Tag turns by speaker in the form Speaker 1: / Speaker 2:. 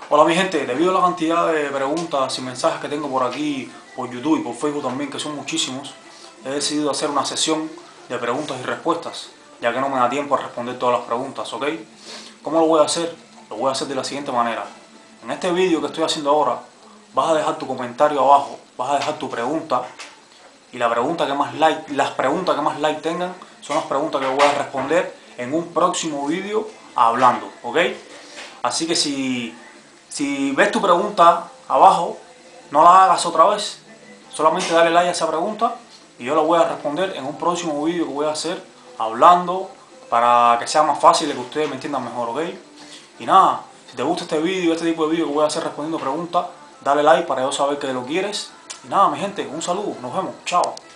Speaker 1: Hola mi gente, debido a la cantidad de preguntas y mensajes que tengo por aquí, por YouTube y por Facebook también, que son muchísimos, he decidido hacer una sesión de preguntas y respuestas, ya que no me da tiempo a responder todas las preguntas, ¿ok? ¿Cómo lo voy a hacer? Lo voy a hacer de la siguiente manera. En este vídeo que estoy haciendo ahora, vas a dejar tu comentario abajo, vas a dejar tu pregunta, y las preguntas que más like tengan son las preguntas que voy a responder en un próximo vídeo hablando, ¿ok? Así que si ves tu pregunta abajo, no la hagas otra vez. Solamente dale like a esa pregunta y yo la voy a responder en un próximo vídeo que voy a hacer hablando para que sea más fácil y que ustedes me entiendan mejor, ¿ok? Y nada, si te gusta este vídeo, este tipo de vídeo que voy a hacer respondiendo preguntas, dale like para yo saber que lo quieres. Y nada, mi gente, un saludo, nos vemos, chao.